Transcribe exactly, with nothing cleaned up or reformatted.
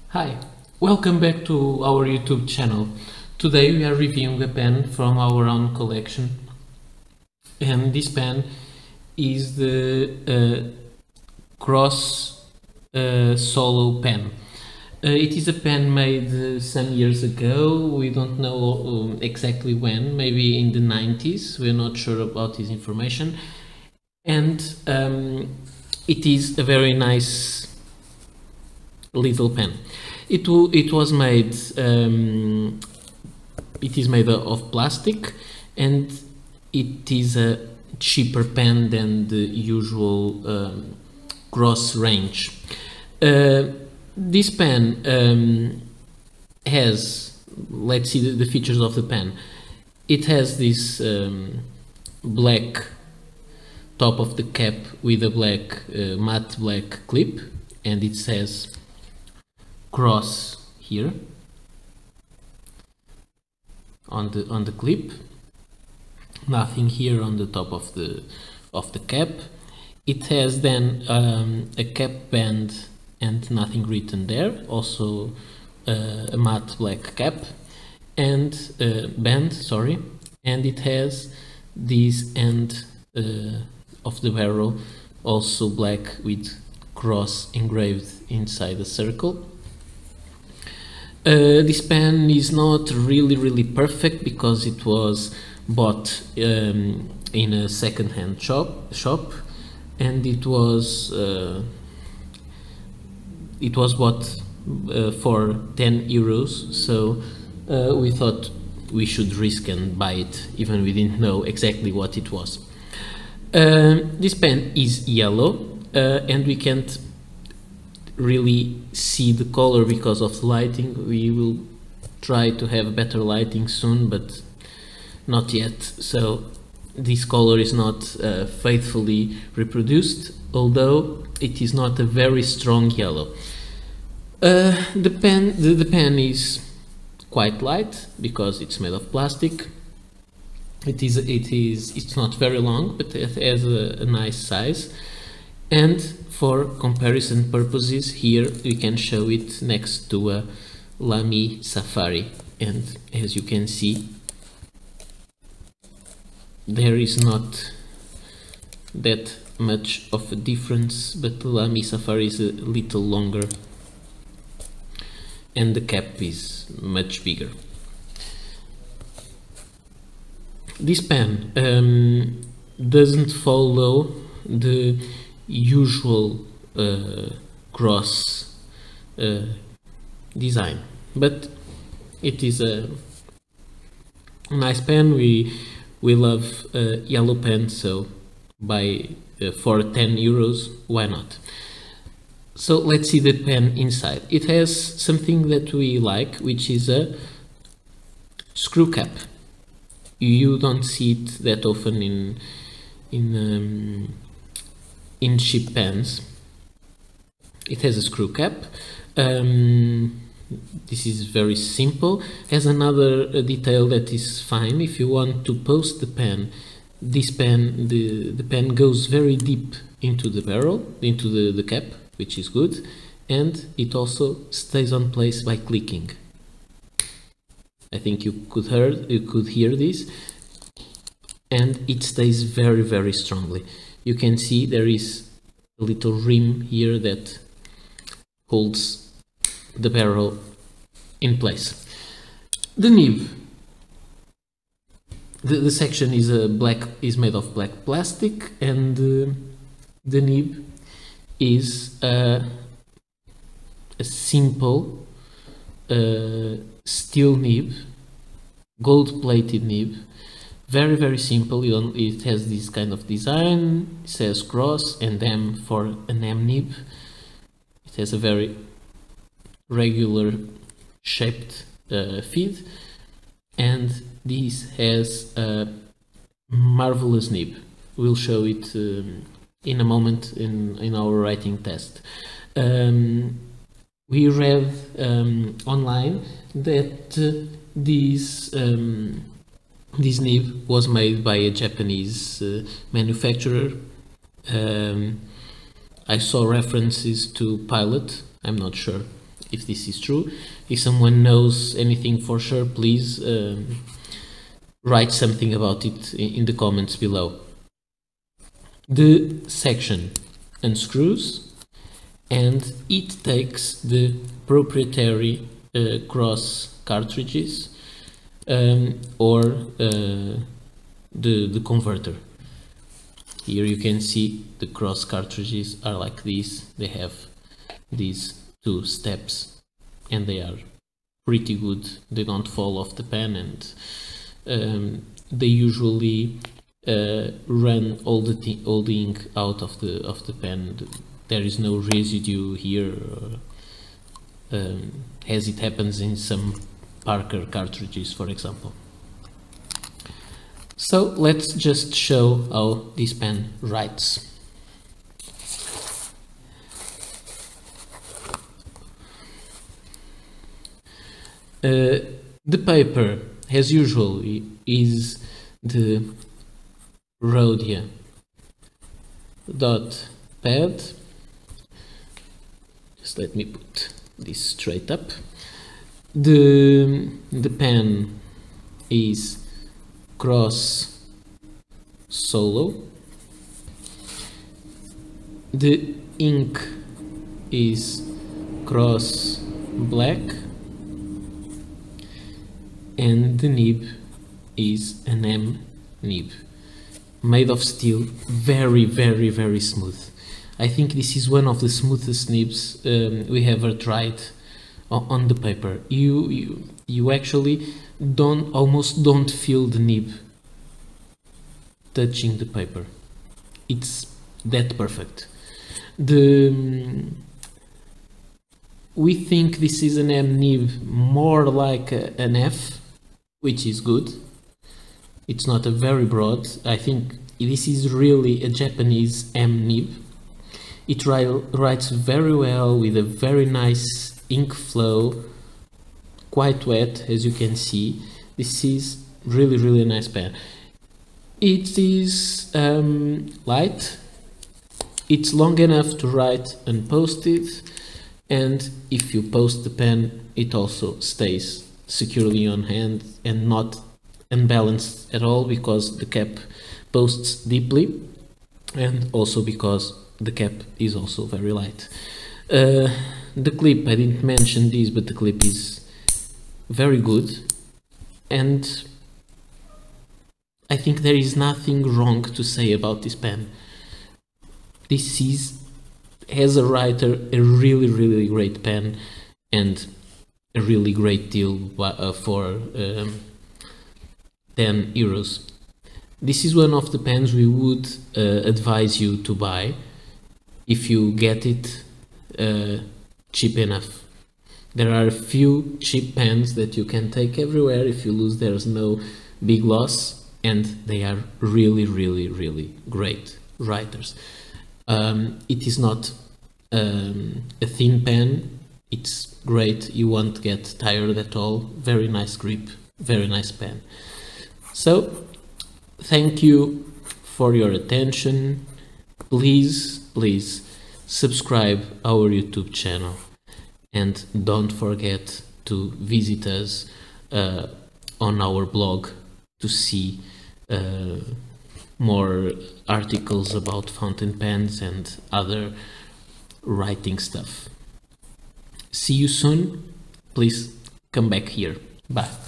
Hi, welcome back to our YouTube channel. Today we are reviewing a pen from our own collection, and this pen is the uh, Cross uh, Solo pen. Uh, it is a pen made uh, some years ago. We don't know um, exactly when, maybe in the nineties. We're not sure about this information, and um, it is a very nice little pen. It, it was made, um, it is made of plastic, and it is a cheaper pen than the usual um, Cross range. Uh, this pen um, has, let's see the, the features of the pen. It has this um, black top of the cap with a black uh, matte black clip, and it says Cross here on the on the clip. Nothing here on the top of the of the cap. It has then um, a cap band and nothing written there. Also uh, a matte black cap and uh, band. Sorry, and it has this end uh, of the barrel also black with Cross engraved inside a circle. Uh, this pen is not really really perfect because it was bought um, in a second-hand shop shop and it was uh, it was bought uh, for ten euros, so uh, we thought we should risk and buy it even we didn't know exactly what it was. Uh, this pen is yellow uh, and we can't really see the color because of the lighting. We will try to have better lighting soon, but not yet, so this color is not uh, faithfully reproduced, although it is not a very strong yellow. Uh, the pen the, the pen is quite light because it's made of plastic. It is it is it's not very long, but it has a, a nice size. And for comparison purposes, here we can show it next to a Lamy Safari, and as you can see, there is not that much of a difference, but the Lamy Safari is a little longer and the cap is much bigger. This pen um, doesn't follow the usual uh, Cross uh, design, but it is a nice pen. We we love uh, yellow pen, so buy uh, for ten euros, why not? So let's see the pen inside. It has something that we like, which is a screw cap. You don't see it that often in in um, in cheap pens. It has a screw cap. Um, this is very simple. Has another uh, detail that is fine. If you want to post the pen, this pen, the, the pen goes very deep into the barrel, into the, the cap, which is good, and it also stays on place by clicking. I think you could hear, you could hear this, and it stays very very strongly. You can see there is a little rim here that holds the barrel in place. The nib, the, the section is a black is made of black plastic, and uh, the nib is uh, a simple uh, steel nib, gold-plated nib. Very very simple. You don't, it has this kind of design. It says Cross and M for an M nib. It has a very regular shaped uh, feed, and this has a marvelous nib. We'll show it um, in a moment in in our writing test. Um, we read um, online that uh, these um, This nib was made by a Japanese uh, manufacturer. Um, I saw references to Pilot. I'm not sure if this is true. If someone knows anything for sure, please um, write something about it in the comments below. The section unscrews and it takes the proprietary uh, cross cartridges um, or uh, the, the converter. Here you can see the cross cartridges are like this. They have these two steps and they are pretty good. They don't fall off the pen, and um, they usually uh, run all the th all the ink out of the of the pen. There is no residue here, uh, um, as it happens in some Parker cartridges, for example. So let's just show how this pen writes. Uh, the paper, as usual, is the Rhodia dot pad. Just let me put this straight up. The, the pen is Cross Solo. The ink is Cross Black, and the nib is an M nib, made of steel, very very very smooth. I think this is one of the smoothest nibs um, we ever tried on the paper. You, you you actually don't almost don't feel the nib touching the paper. It's that perfect. The um, we think this is an M nib, more like a, an F, which is good. It's not a very broad. I think this is really a Japanese M nib. It writes very well with a very nice ink flow, quite wet, as you can see. This is really really nice pen. It is um, light, it's long enough to write and post it, and if you post the pen it also stays securely on hand and not unbalanced at all, because the cap posts deeply, and also because the cap is also very light. Uh, the clip, I didn't mention this, but the clip is very good, and I think there is nothing wrong to say about this pen. This is, as a writer, a really really great pen, and a really great deal uh, for um, ten euros. This is one of the pens we would uh, advise you to buy if you get it uh, cheap enough. There are a few cheap pens that you can take everywhere. If you lose, there's no big loss, and they are really really really great writers. Um, it is not um, a thin pen, it's great, you won't get tired at all, very nice grip, very nice pen. So thank you for your attention. Please please subscribe our YouTube channel, and don't forget to visit us uh, on our blog to see uh, more articles about fountain pens and other writing stuff. See you soon. Please come back here. Bye.